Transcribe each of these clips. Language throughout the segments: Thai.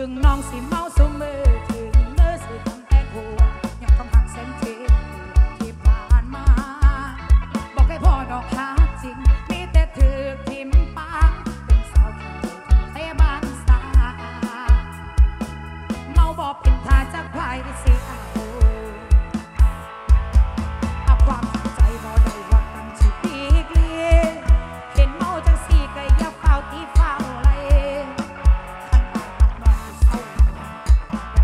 ถึงน้องสิเมาสมือถึงเนื้อสิทำแต่หัวยังคำหักแสนเจ็บที่ผ่านมาบอกให้พ่อดอกหาจริงมีแต่ถือทิมปางเป็นสาวที่เทบ้านสาเมาบอกเป็นท่าจากใครสิเอาความใจบ่ได้ว่าตั้งชีวิตเลี้ยเห็นเมาจังสี่ก็อย่าเฝ้าตีเฝ้าไรขันปากน้องเศร้า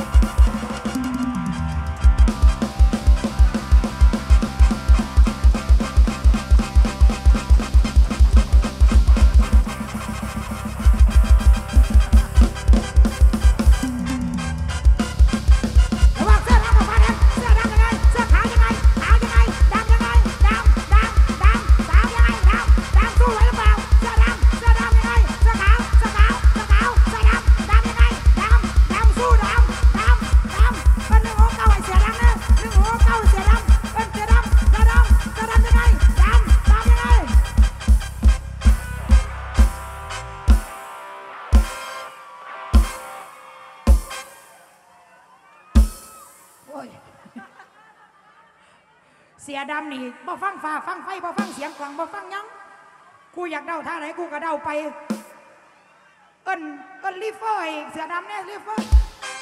เสียดำนี่บ่ฟังฟ้าฟังไฟบ่ฟังเสียงกลองบ่ฟังยังกูอยากเดาท่าไหนกูก็เดาไปเอิ้นรีเฟอร์เสือดำเนี่ยรีเฟอร์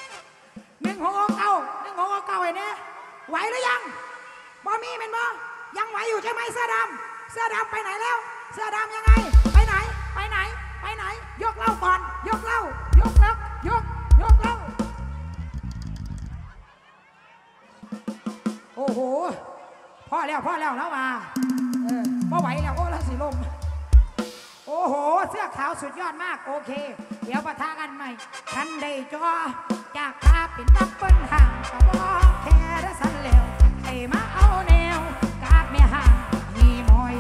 1691ไอ้เนี่ยไหวหรือยังบ่มีเป็นบ่ยังไหวอยู่ใช่ไหมเสือดำไปไหนแล้วเสือดำยังไงไปไหนยกเหล้าก่อนยกเหล้ายกเหล้าโอ้โหพ่อแล้วแล้วมาพ่อไหวแล้วโอ้แล้วสิลมโอ้โหเสื้อขาวสุดยอดมากโอเคเดี๋ยวปะทะกันใหม่ฉันได้จอจากตาเป็นนับเปิ้ลห่างก็บอกแค่ได้สันแล้วไอ้มาเอาแนวกาบไม่ห่างมีมอย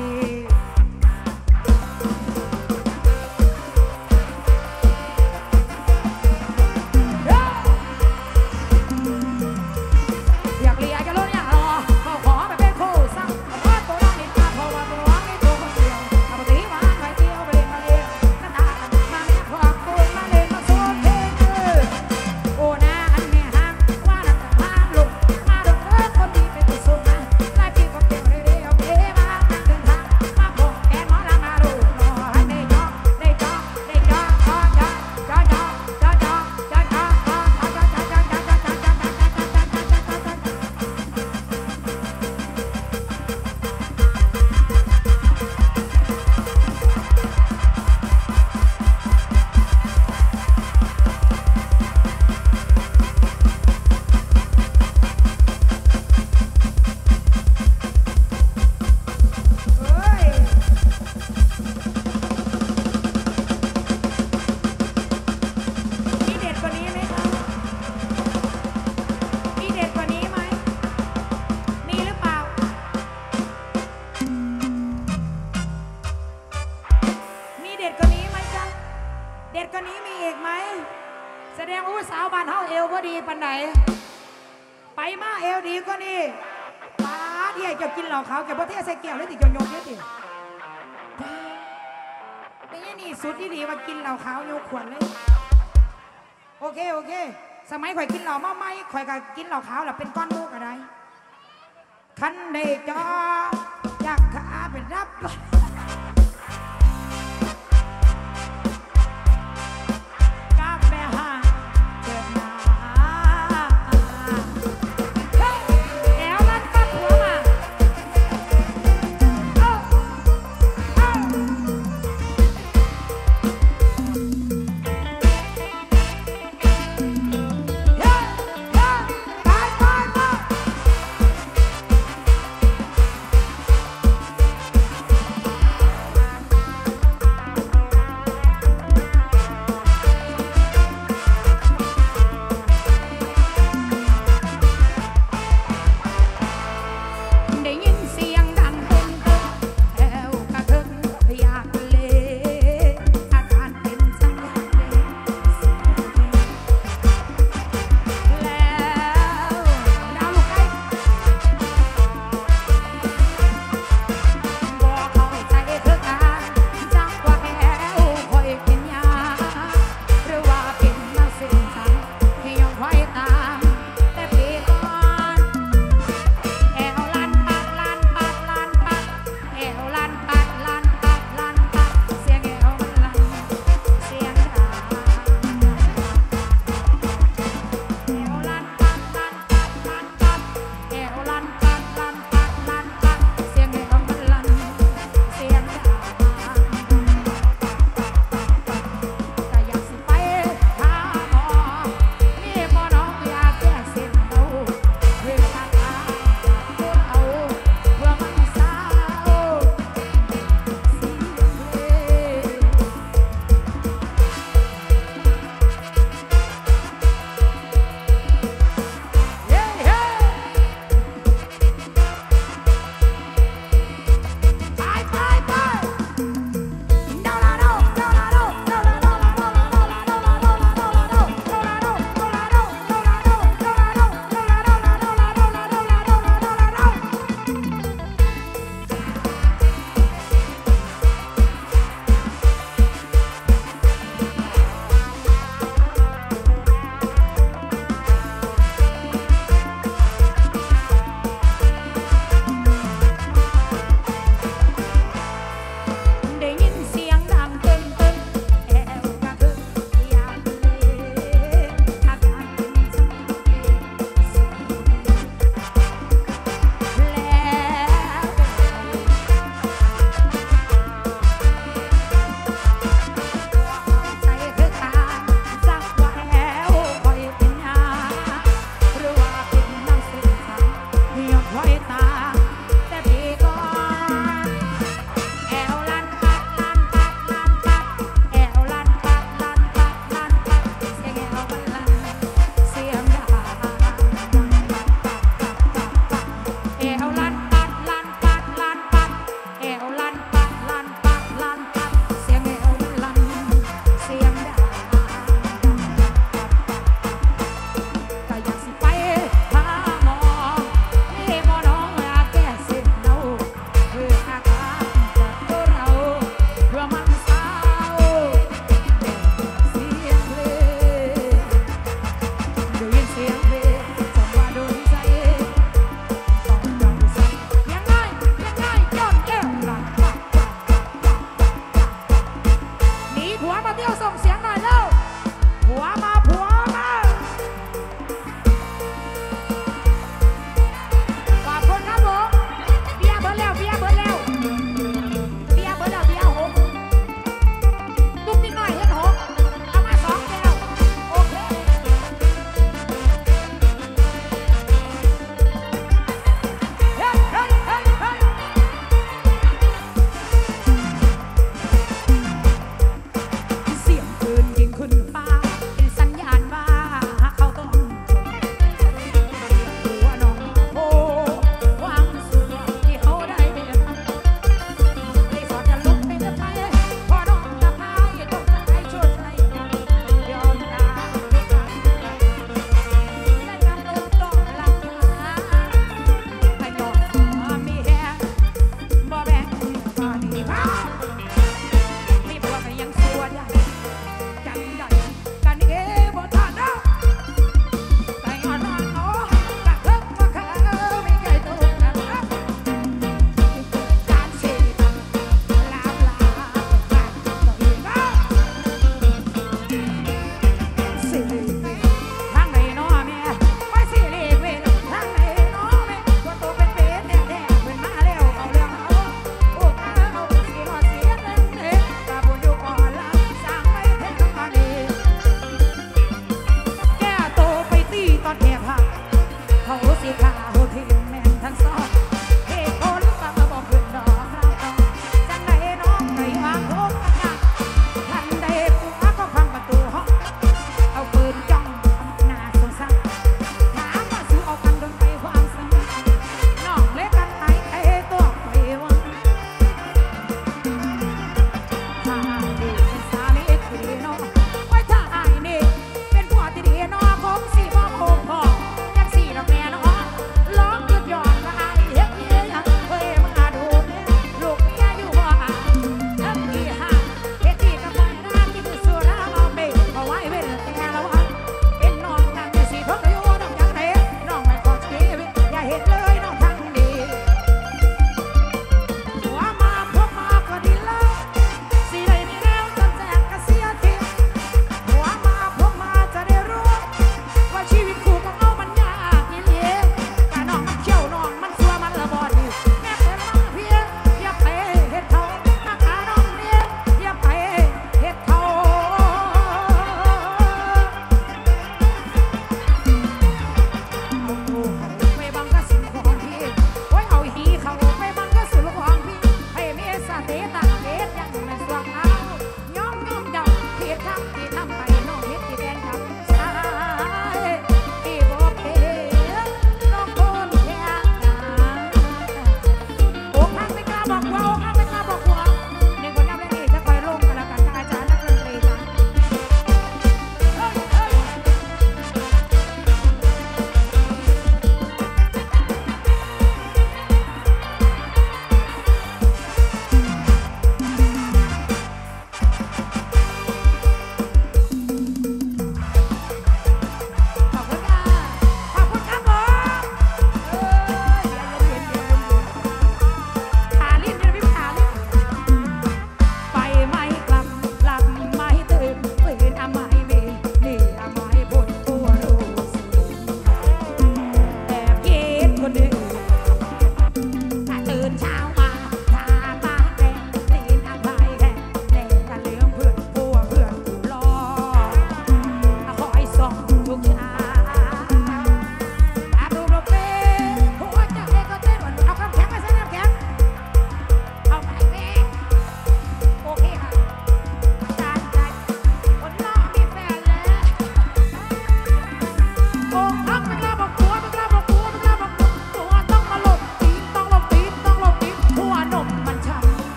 อยากเลียจะรู้อยากรอเขาขอไปเป็นคู่ซ้ำเพราะตัวน้องนิดมาเพราะว่าตัวน้องนี่ตัวคนเดียวเอาไปตีมาไปเที่ยวไปเล่นมาเล่นนั่นตามาแม่ขอบคุณมาเล่นมาโซ่เพลงคือโอ้นะอันแม่ห่างว่านักพาลุกมาดอกเอิ้นคนดีเป็นตัวสูงนะไล่ปีก็เปลี่ยนเรื่อยๆเอ๋มาเดินทางมาพบแกนหมอลำมาดูรอให้ได้จอเด็ดกว่านี้มีอีกไหมแสดงว่าสาวบ้านเฮาเอวพอดีปันไหนไปมาเอวดีกว่านี้ป้าเดี่ยจะกินเหล่าเขาแกบ่เทใส่แก้วเลยติโยนเลยตินี่นี่สุดที่ดีว่ากินเหล่าเขาโยขวดเลยโอเคสมัยข่อยกินเหล่ามาไม่ข่อยก็กินเหล่าขาวแหละเป็นก้อนมูกอะไรคันได้จออยากขาเป็นรับ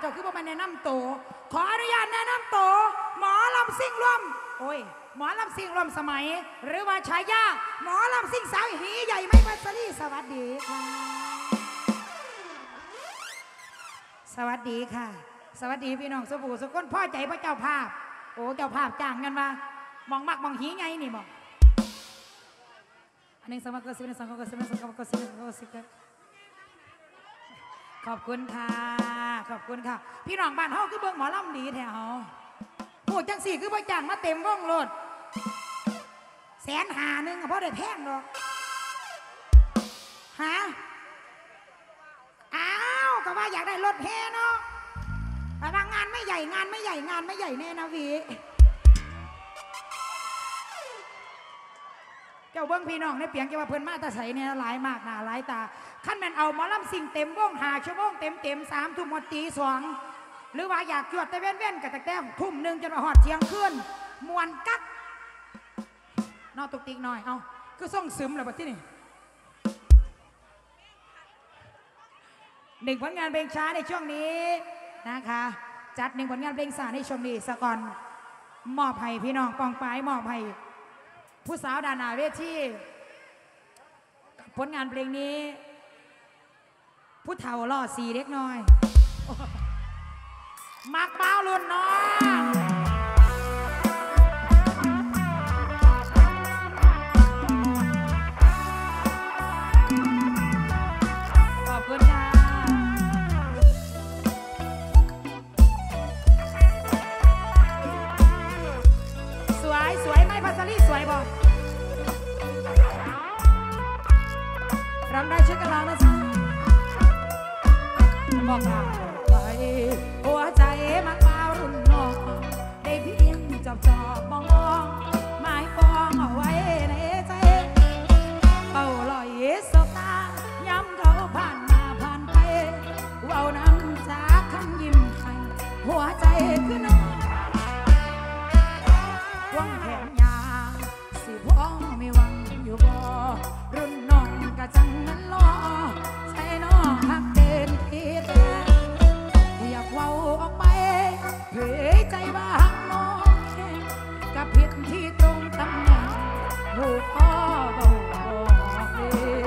จ้าคือบ่มาแนะนำตัวขออนุญาตแนะนำตัวหมอลำซิ่งร่วมโอ้ยหมอลำซิ่งร่วมสมัยหรือว่าฉายาหมอลำซิ่งสาวหีใหญ่ไม่พัสรีสวัสดีค่ะสวัสดีค่ะสวัสดีพี่น้องสบู่สุกคนพ่อใจพระเจ้าภาพโอ้เจ้าภาพจ้างกันมามองมักมองหีไงนี่บอกอันนี้สมัครก็สิบสองก็สิบสองก็สิบก็สิบขอบคุณค่ะขอบคุณค่ะพี่น้องบ้านเฮาคือเบิ่งหมอลำดีแถวพูดจังสี่คือพ่อจ้างมาเต็มวงรถ150,000เพราะได้แพงหรอกฮะอ้าวก็ว่าอยากได้รถแห่เนาะแต่ว่างานไม่ใหญ่งานไม่ใหญ่งานไม่ใหญ่แน่นะวีเจ้าเบิ้งพี่น้องในเปียงเจ้าว่าเพิ่นมาตาใสเนี่ยหลายมากหนาหลายตาขั้นแม่นเอาหมอลำสิ่งเต็มวง5 ชั่วโมงเต็ม3 ทุ่มหมดตี 2หรือว่าอยากจวดแต่เว้นกับแต่ทุ่ม 1จนหอดเที่ยงคืนมวนกักนอตุกติกหน่อยเอาคือส่งซึมเลยแบบที่นี่1 ผลงานเพลงช้าในช่วงนี้นะคะจัด1 ผลงานเพลงช้าในช่วงนี้สะก่อนมอบให้พี่น้องปองปายมอบให้ผู้สาวดานาเวทีผลงานเพลงนี้ผู้เฒ่าล่อสีเล็กน้อยมักเบ้าลุ่นน้องขอบคุณค่ะสวยไหมพัสลีสวยบ่รำได้ช่วยกันร้องนะจ๊ะบอกลาไปหัวใจมักเมารุ่นน้องได้เพียงจอบมองหมายปองเอาไว้ในใจเป่าลอยสบตาย้ำเขาผ่านมาผ่านไปเว้าน้ำจากคำยิ้มให้หัวใจคือน้องวงแขนยาวสิพ้องไม่หวังอยู่บ่รุ่นน้องกะจังนั้นล้อใช่น้องหักเดินที่แต่อยากเว้าออกไปเผยใจว่าหักน้องกับผิดที่ตรงตำแหน่งหูพ่อเบาบอกเลย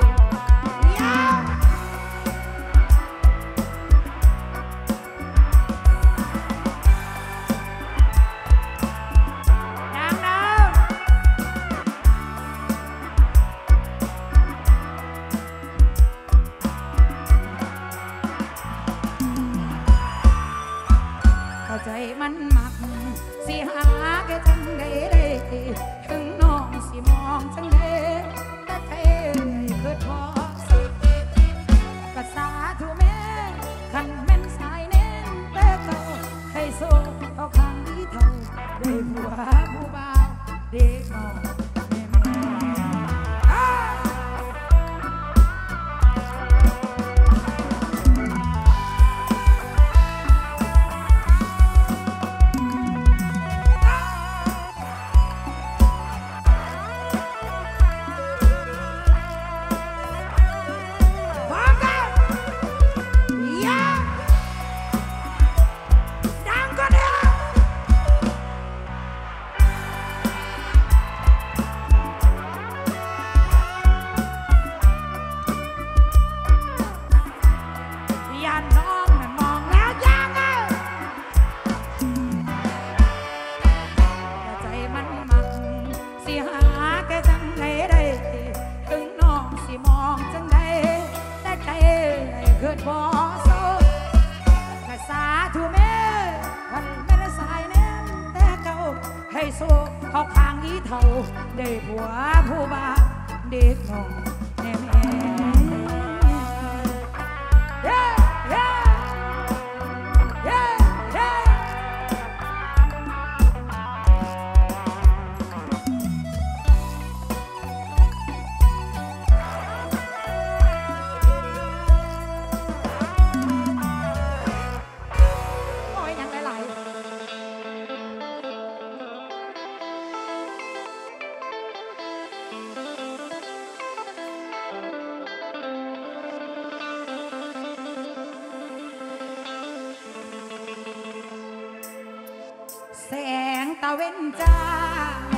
ใจมันมักสิหาแค่จังได้ถึงน้องสิมองจังได้แต่ใจเกิดพอสิก็สาธุแม่ขันแม่นสายเน้นแต่เก่าให้โซ่เอาข้างที่เท่าได้ผัวผู้บ่าวเด็กน้องเขาข้างอีเท่าได้ผัวผู้บ่าวเด็กน้องแม่เย้เย้เย้เย้โอ้ยยังหลายเว้นจ้า